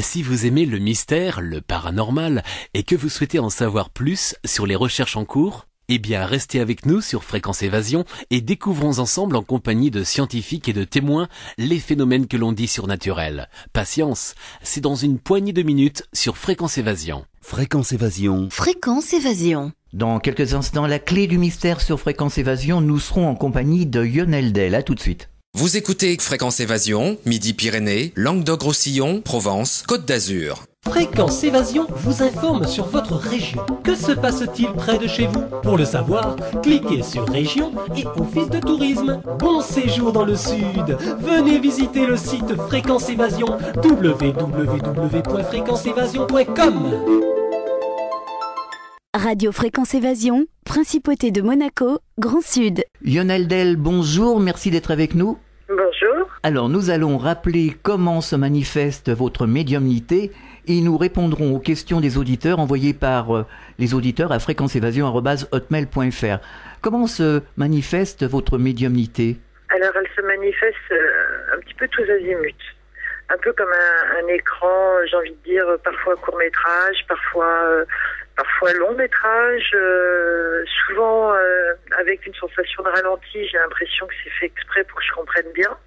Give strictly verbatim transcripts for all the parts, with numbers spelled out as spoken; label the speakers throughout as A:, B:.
A: Si vous aimez le mystère, le paranormal, et que vous souhaitez en savoir plus sur les recherches en cours, eh bien restez avec nous sur Fréquence Évasion et découvrons ensemble en compagnie de scientifiques et de témoins les phénomènes que l'on dit surnaturels. Patience, c'est dans une poignée de minutes sur Fréquence Évasion.
B: Fréquence Évasion.
C: Fréquence Évasion.
D: Dans quelques instants, la clé du mystère sur Fréquence Évasion, nous serons en compagnie de Lionel Del. À tout de suite.
E: Vous écoutez Fréquence Évasion, Midi-Pyrénées, Languedoc-Roussillon, Provence, Côte d'Azur.
F: Fréquence Évasion vous informe sur votre région. Que se passe-t-il près de chez vous? Pour le savoir, cliquez sur Région et Office de tourisme. Bon séjour dans le sud. Venez visiter le site Fréquence Évasion, w w w point fréquence évasion point com.
C: Radio Fréquence Évasion, Principauté de Monaco, Grand Sud.
D: Lionel Del, bonjour, merci d'être avec nous.
G: Bonjour.
D: Alors, nous allons rappeler comment se manifeste votre médiumnité et nous répondrons aux questions des auditeurs envoyées par euh, les auditeurs à fréquence évasion arobase hotmail point f r. Comment se manifeste votre médiumnité?
G: Alors, elle se manifeste euh, un petit peu tous azimuts. Un peu comme un, un écran, j'ai envie de dire, parfois court-métrage, parfois, euh, parfois long-métrage, euh, souvent euh, avec une sensation de ralenti. J'ai l'impression que c'est fait exprès pour que je comprenne bien.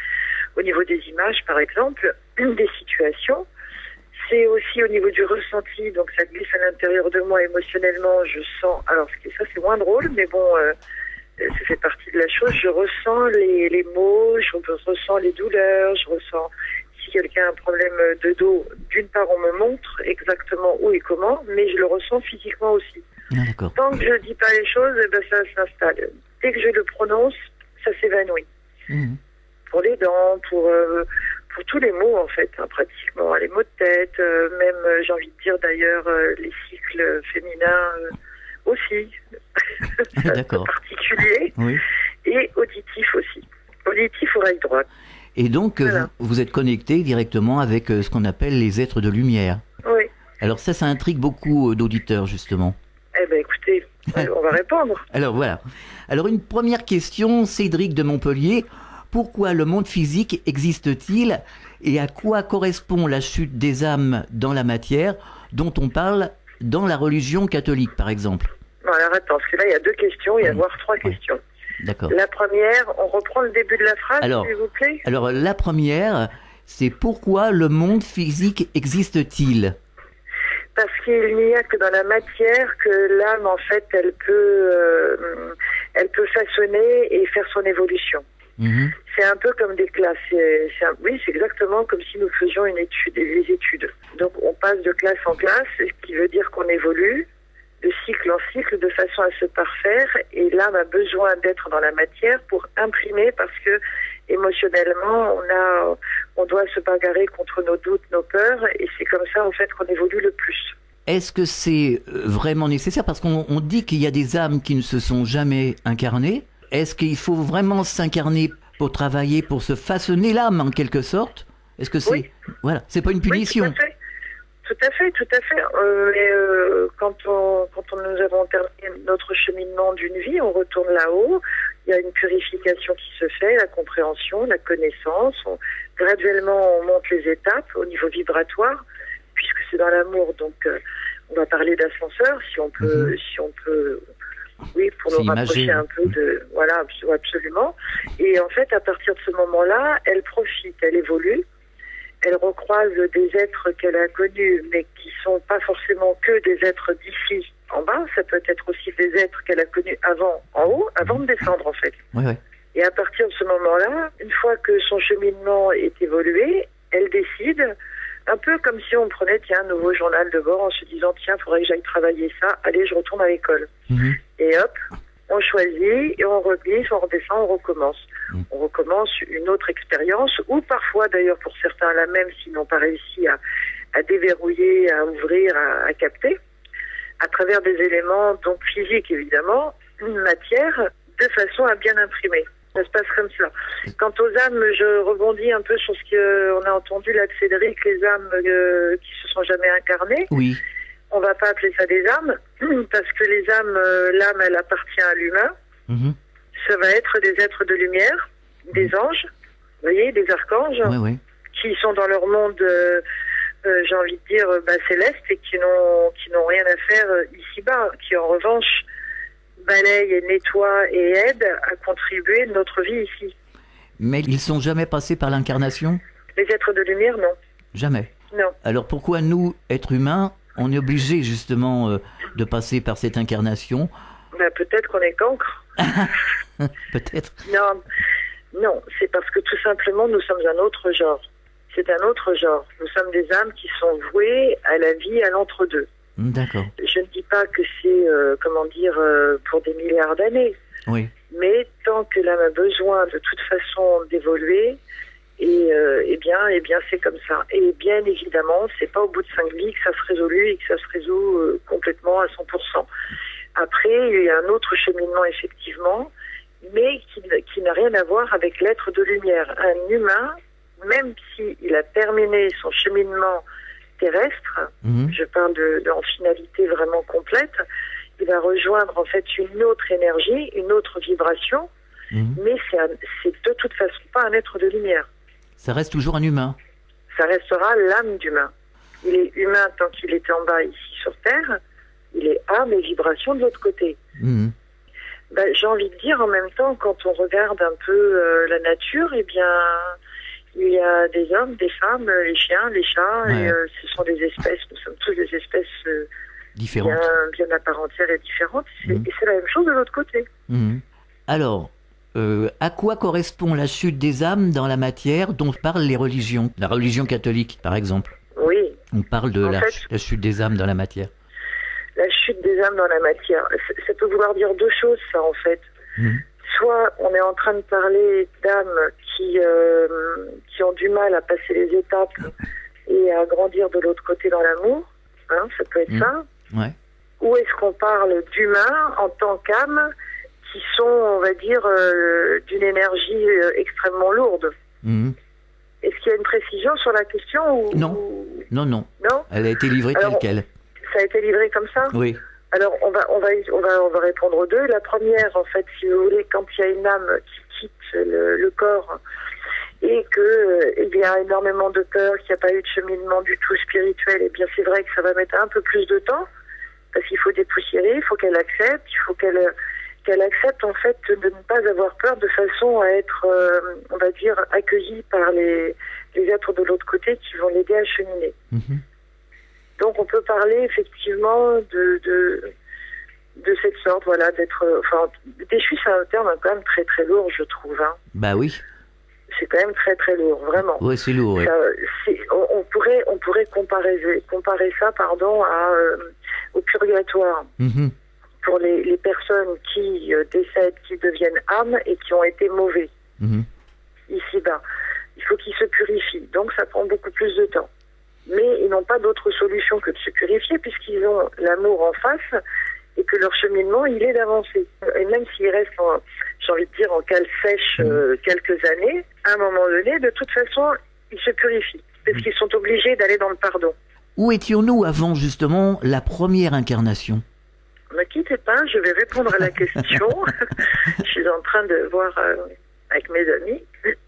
G: Au niveau des images, par exemple, des situations. C'est aussi au niveau du ressenti, donc ça glisse à l'intérieur de moi émotionnellement, je sens, alors ça c'est moins drôle, mais bon, euh, ça fait partie de la chose, je ressens les, les mots, je ressens les douleurs, je ressens si quelqu'un a un problème de dos, d'une part on me montre exactement où et comment, mais je le ressens physiquement aussi.
D: Ah,
G: tant que je dis pas les choses, eh ben, ça s'installe. Dès que je le prononce, ça s'évanouit. Mmh. Pour les dents, pour... Euh, pour tous les mots en fait, hein, pratiquement, les mots de tête, euh, même euh, j'ai envie de dire d'ailleurs euh, les cycles féminins euh, aussi, c'est particulier, oui. Et auditif aussi, auditif oreille droite.
D: Et donc voilà. vous, vous êtes connecté directement avec euh, ce qu'on appelle les êtres de lumière.
G: Oui.
D: Alors ça, ça intrigue beaucoup d'auditeurs justement.
G: Eh bien écoutez, on va répondre.
D: Alors voilà. Alors une première question, Cédric de Montpellier. Pourquoi le monde physique existe-t-il et à quoi correspond la chute des âmes dans la matière dont on parle dans la religion catholique, par exemple?
G: Non, alors attends, parce que là, il y a deux questions, il y a oui. voire trois oui. questions.
D: D'accord.
G: La première, on reprend le début de la phrase,
D: alors,
G: s'il vous plaît.
D: Alors, la première, c'est pourquoi le monde physique existe-t-il?
G: Parce qu'il n'y a que dans la matière que l'âme, en fait, elle peut, euh, elle peut façonner et faire son évolution. Mmh. C'est un peu comme des classes. C'est, c'est un, oui, c'est exactement comme si nous faisions une étude, des études. Donc, on passe de classe en classe, ce qui veut dire qu'on évolue de cycle en cycle de façon à se parfaire. Et l'âme a besoin d'être dans la matière pour imprimer parce que émotionnellement, on a, on doit se bagarrer contre nos doutes, nos peurs. Et c'est comme ça, en fait, qu'on évolue le plus.
D: Est-ce que c'est vraiment nécessaire? Parce qu'on on dit qu'il y a des âmes qui ne se sont jamais incarnées. Est-ce qu'il faut vraiment s'incarner pour travailler, pour se façonner l'âme en quelque sorte? Est-ce que c'est
G: oui.
D: voilà, c'est pas une punition?
G: Oui, tout à fait, tout à fait, tout à fait. Euh, mais euh, quand on quand on, nous avons terminé notre cheminement d'une vie, on retourne là-haut. Il y a une purification qui se fait, la compréhension, la connaissance. On, graduellement, on monte les étapes au niveau vibratoire, puisque c'est dans l'amour. Donc, euh, on va parler d'ascenseur, si on peut, mm-hmm. si on peut. Oui, pour nous rapprocher imagé. un peu de... Voilà, absolument. Et en fait, à partir de ce moment-là, elle profite, elle évolue, elle recroise des êtres qu'elle a connus, mais qui ne sont pas forcément que des êtres d'ici en bas, ça peut être aussi des êtres qu'elle a connus avant, en haut, avant de descendre en fait.
D: Oui, oui.
G: Et à partir de ce moment-là, une fois que son cheminement est évolué, elle décide... Un peu comme si on prenait tiens, un nouveau journal de bord en se disant tiens, il faudrait que j'aille travailler ça, allez, je retourne à l'école. Mmh. Et hop, on choisit et on reglisse, on redescend, on recommence. Mmh. On recommence une autre expérience, ou parfois d'ailleurs pour certains la même s'ils n'ont pas réussi à, à déverrouiller, à ouvrir, à, à capter, à travers des éléments donc physiques évidemment, une matière, de façon à bien imprimer. Ça se passe comme ça. Quant aux âmes, je rebondis un peu sur ce qu'on a entendu là de Cédric, les âmes euh, qui se sont jamais incarnées.
D: Oui.
G: On va pas appeler ça des âmes, parce que les âmes, euh, l'âme, elle appartient à l'humain. Mm-hmm. Ça va être des êtres de lumière, des anges, vous voyez, des archanges,
D: oui, oui.
G: qui sont dans leur monde euh, euh, j'ai envie de dire, bah, célestes et qui n'ont qui n'ont rien à faire ici-bas, qui en revanche balayent et nettoient et aident à contribuer de notre vie ici.
D: Mais ils sont jamais passés par l'incarnation?
G: Les êtres de lumière, non.
D: Jamais.
G: Non.
D: Alors pourquoi nous, êtres humains, on est obligés justement euh, de passer par cette incarnation?
G: Bah, peut-être qu'on est cancre.
D: Peut-être.
G: Non, non, c'est parce que tout simplement nous sommes un autre genre. C'est un autre genre. Nous sommes des âmes qui sont vouées à la vie, à l'entre-deux.
D: D'accord.
G: Je ne dis pas que c'est, euh, comment dire, euh, pour des milliards d'années.
D: Oui.
G: Mais tant que l'âme a besoin de toute façon d'évoluer, et, euh, eh bien, eh bien, c'est comme ça. Et bien évidemment, c'est pas au bout de cinq vies que ça se résout et que ça se résout euh, complètement à cent pour cent. Après, il y a un autre cheminement effectivement, mais qui, qui n'a rien à voir avec l'être de lumière. Un humain, même s'il a terminé son cheminement terrestre, mmh. je parle de, de en finalité vraiment complète, il va rejoindre en fait une autre énergie, une autre vibration, mmh. mais c'est de toute façon pas un être de lumière.
D: Ça reste toujours un humain.
G: Ça restera l'âme d'humain. Il est humain tant qu'il était en bas ici sur Terre, il est âme et vibration de l'autre côté. Mmh. Ben, j'ai envie de dire en même temps, quand on regarde un peu euh, la nature, eh bien, il y a des hommes, des femmes, les chiens, les chats, ouais. et euh, ce sont des espèces, nous sommes tous des espèces euh,
D: différentes,
G: bien, bien à part entière et différentes, mmh. et c'est la même chose de l'autre côté.
D: Mmh. Alors, euh, à quoi correspond la chute des âmes dans la matière dont parlent les religions? La religion catholique, par exemple.
G: Oui.
D: On parle de la, fait, la chute des âmes dans la matière.
G: La chute des âmes dans la matière, ça peut vouloir dire deux choses, ça, en fait. Mmh. Soit on est en train de parler d'âmes qui, euh, qui ont du mal à passer les étapes et à grandir de l'autre côté dans l'amour, hein, ça peut être mmh. ça.
D: Ouais.
G: Ou est-ce qu'on parle d'humains en tant qu'âmes qui sont, on va dire, euh, d'une énergie euh, extrêmement lourde? Mmh. Est-ce qu'il y a une précision sur la question ou...
D: Non, non, non.
G: Non.
D: Elle a été livrée telle quelle.
G: Ça a été livré comme ça?
D: Oui.
G: Alors, on va, on va, on va, on va répondre aux deux. La première, en fait, si vous voulez, quand il y a une âme qui quitte le, le corps et que euh, il y a énormément de peur, qu'il n'y a pas eu de cheminement du tout spirituel, eh bien, c'est vrai que ça va mettre un peu plus de temps parce qu'il faut dépoussiérer, il faut qu'elle accepte, il faut qu'elle, qu'elle accepte, en fait, de ne pas avoir peur de façon à être, euh, on va dire, accueillie par les, les êtres de l'autre côté qui vont l'aider à cheminer. Mm-hmm. Donc on peut parler effectivement de, de, de cette sorte, voilà, d'être... Enfin, déchu, c'est un terme quand même très très lourd, je trouve. Hein.
D: Bah oui.
G: C'est quand même très très lourd, vraiment.
D: Oui, c'est lourd, oui.
G: Ça, c'est, on, on pourrait, on pourrait comparer, comparer ça, pardon, à, euh, au purgatoire. Mm-hmm. Pour les, les personnes qui euh, décèdent, qui deviennent âmes et qui ont été mauvais. Mm-hmm. Ici-bas. Il faut qu'ils se purifient. Donc ça prend beaucoup plus de temps. Mais ils n'ont pas d'autre solution que de se purifier puisqu'ils ont l'amour en face et que leur cheminement, il est d'avancer. Et même s'ils restent, en, j'ai envie de dire, en cale sèche euh, quelques années, à un moment donné, de toute façon, ils se purifient parce qu'ils sont obligés d'aller dans le pardon.
D: Où étions-nous avant, justement, la première incarnation?
G: Ne quittez pas, je vais répondre à la question. Je suis en train de voir euh, avec mes amis.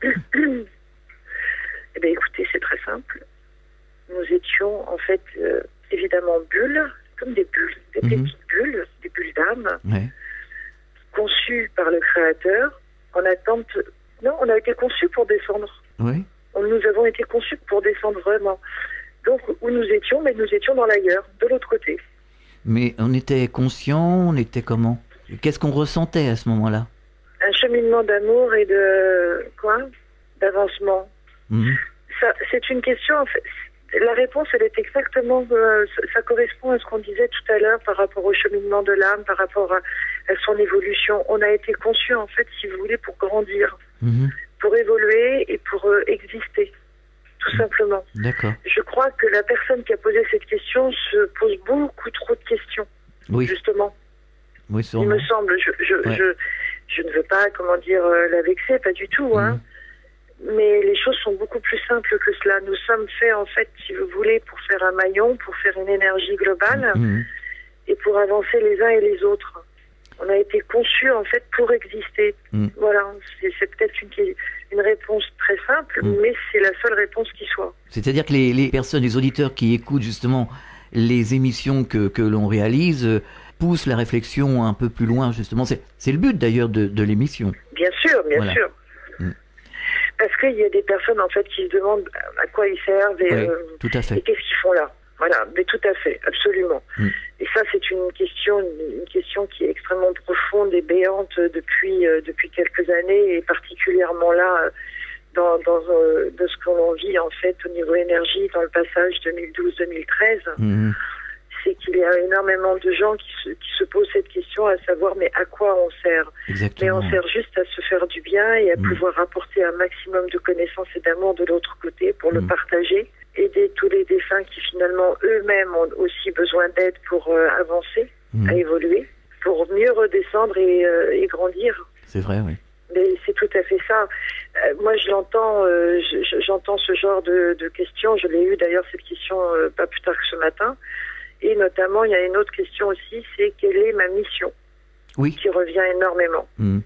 G: Eh bien, écoutez, c'est très simple. Nous étions en fait euh, évidemment bulles, comme des bulles, des mmh. petites bulles, des bulles d'âme, ouais. conçues par le Créateur en attente. Non, on a été conçus pour descendre.
D: Oui.
G: On, nous avons été conçus pour descendre vraiment. Donc où nous étions, mais nous étions dans l'ailleurs, de l'autre côté.
D: Mais on était conscients, on était comment? Qu'est-ce qu'on ressentait à ce moment-là? Un
G: cheminement d'amour et de quoi? D'avancement. Mmh. Ça, c'est une question. En fait, la réponse, elle est exactement, euh, ça correspond à ce qu'on disait tout à l'heure par rapport au cheminement de l'âme, par rapport à, à son évolution. On a été conçu, en fait, si vous voulez, pour grandir, mmh. pour évoluer et pour euh, exister, tout mmh. simplement.
D: D'accord.
G: Je crois que la personne qui a posé cette question se pose beaucoup trop de questions,
D: oui.
G: justement.
D: Oui, sûrement.
G: Il me semble, je, je, ouais. je, je ne veux pas, comment dire, euh, la vexer, pas du tout, hein. Mmh. Mais les choses sont beaucoup plus simples que cela. Nous sommes faits, en fait, si vous voulez, pour faire un maillon, pour faire une énergie globale mmh. et pour avancer les uns et les autres. On a été conçu en fait pour exister.
D: Mm.
G: Voilà, c'est, c'est peut-être une, une réponse très simple, mm. mais c'est la seule réponse qui soit.
D: C'est-à-dire que les, les personnes, les auditeurs qui écoutent justement les émissions que, que l'on réalise euh, poussent la réflexion un peu plus loin, justement. C'est, c'est le but d'ailleurs de, de l'émission.
G: Bien sûr, bien
D: voilà.
G: sûr.
D: Mm.
G: Parce qu'il y a des personnes en fait qui se demandent à quoi ils servent et,
D: oui,
G: euh,
D: tout à fait.
G: et qu'est-ce qu'ils font là. Voilà, mais tout à fait, absolument.
D: Mm.
G: Et ça, c'est une question, une question qui est extrêmement profonde et béante depuis euh, depuis quelques années, et particulièrement là, dans dans euh, de ce qu'on vit en fait au niveau énergie dans le passage deux mille douze deux mille treize. Mm. C'est qu'il y a énormément de gens qui se, qui se posent cette question, à savoir, mais à quoi on sert?
D: Exactement.
G: Mais on sert juste à se faire du bien et à mm. pouvoir apporter un maximum de connaissances et d'amour de l'autre côté pour mm. le partager, aider tous les défunts qui finalement eux-mêmes ont aussi besoin d'aide pour euh, avancer, mm. à évoluer, pour mieux redescendre et, euh, et grandir.
D: C'est vrai, oui.
G: Mais c'est tout à fait ça. Euh, moi, je l'entends, euh, je, j'entends ce genre de, de questions. Je l'ai eu d'ailleurs cette question euh, pas plus tard que ce matin. Et notamment, il y a une autre question aussi, c'est quelle est ma mission?
D: Oui.
G: Qui revient énormément. Mm.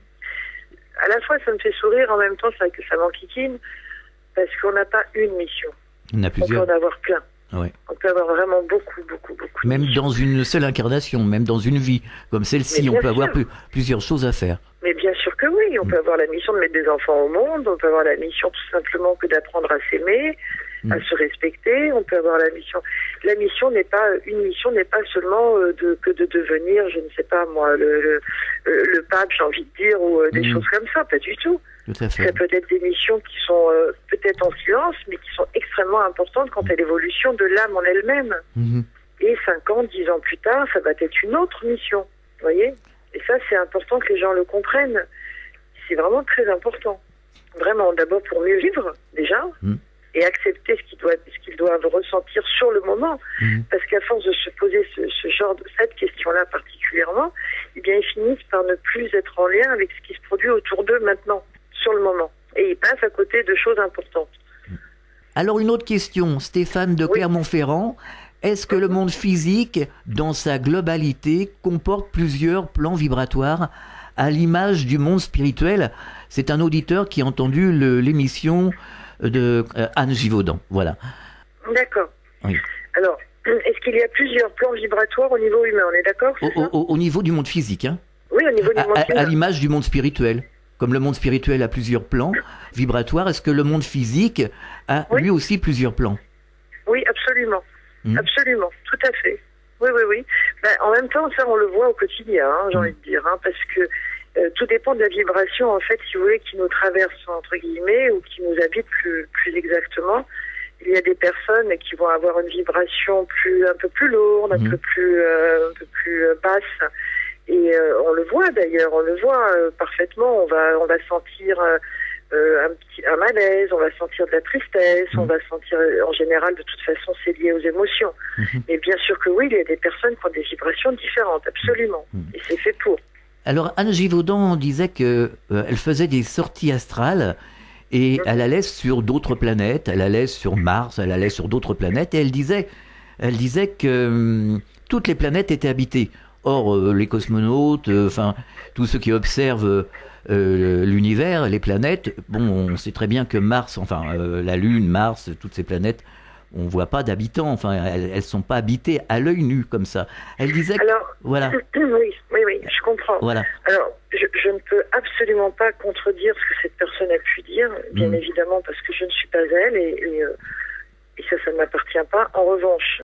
G: À la fois, ça me fait sourire, en même temps, ça, ça m'enquiquine, parce qu'on n'a pas une mission.
D: On a plusieurs.
G: On peut en avoir plein.
D: Ouais.
G: On peut avoir vraiment beaucoup, beaucoup, beaucoup.
D: Même dans une seule incarnation, même dans une vie, comme celle-ci, on peut sûr. avoir plus, plusieurs choses à faire.
G: Mais bien sûr que oui, on mm. peut avoir la mission de mettre des enfants au monde, on peut avoir la mission tout simplement que d'apprendre à s'aimer, à se respecter, on peut avoir la mission. La mission n'est pas, une mission n'est pas seulement euh, de, que de devenir, je ne sais pas moi, le, le, le pape, j'ai envie de dire, ou euh, des mmh. choses comme ça, pas du tout.
D: Tout à fait.
G: Ça peut être des missions qui sont euh, peut-être en silence, mais qui sont extrêmement importantes quant à l'évolution de l'âme en elle-même. Mmh. Et cinq ans, dix ans plus tard, ça va être une autre mission, vous voyez. Et ça, c'est important que les gens le comprennent. C'est vraiment très important. Vraiment, d'abord pour mieux vivre, déjà. Mmh. Et accepter ce qu'ils doivent, ce qu'ils doivent ressentir sur le moment. Mmh. Parce qu'à force de se poser ce, ce genre de, cette question-là particulièrement, eh bien, ils finissent par ne plus être en lien avec ce qui se produit autour d'eux maintenant, sur le moment. Et ils passent à côté de choses importantes.
D: Alors, une autre question, Stéphane de Clermont-Ferrand. Oui. Est-ce que le monde physique, dans sa globalité, comporte plusieurs plans vibratoires à l'image du monde spirituel? C'est un auditeur qui a entendu le, l'émission de euh, Anne Givaudan, voilà.
G: D'accord.
D: Oui.
G: Alors, est-ce qu'il y a plusieurs plans vibratoires au niveau humain, on est d'accord?
D: au, au, au niveau du monde physique, hein?
G: Oui, au niveau du monde
D: à,
G: physique.
D: À l'image du monde spirituel. Comme le monde spirituel a plusieurs plans vibratoires, est-ce que le monde physique a oui. lui aussi plusieurs plans?
G: Oui, absolument. Mmh. Absolument, tout à fait. Oui, oui, oui. Ben, en même temps, ça, on le voit au quotidien, hein, j'ai mmh. envie de dire, hein, parce que Euh, tout dépend de la vibration, en fait, si vous voulez, qui nous traverse, entre guillemets, ou qui nous habite plus, plus exactement. Il y a des personnes qui vont avoir une vibration plus, un peu plus lourde, un mmh. peu plus, euh, un peu plus basse. Et euh, on le voit d'ailleurs, on le voit euh, parfaitement. On va, on va sentir euh, un petit, un malaise, on va sentir de la tristesse, mmh. on va sentir, en général, de toute façon, c'est lié aux émotions. Mmh. Mais bien sûr que oui, il y a des personnes qui ont des vibrations différentes, absolument. Mmh. Et c'est fait pour.
D: Alors, Anne Givaudan disait qu'elle euh, faisait des sorties astrales et elle allait sur d'autres planètes, elle allait sur Mars, elle allait sur d'autres planètes et elle disait, elle disait que hum, toutes les planètes étaient habitées. Or, euh, les cosmonautes, enfin, euh, tous ceux qui observent euh, l'univers, les planètes, bon, on sait très bien que Mars, enfin, euh, la Lune, Mars, toutes ces planètes, on voit pas d'habitants, enfin, elles, elles sont pas habitées à l'œil nu comme ça. Elle disait que,
G: alors,
D: voilà.
G: Oui, oui, oui, je comprends.
D: Voilà.
G: Alors, je, je ne peux absolument pas contredire ce que cette personne a pu dire, bien mmh. évidemment, parce que je ne suis pas elle et, et, et ça, ça ne m'appartient pas. En revanche,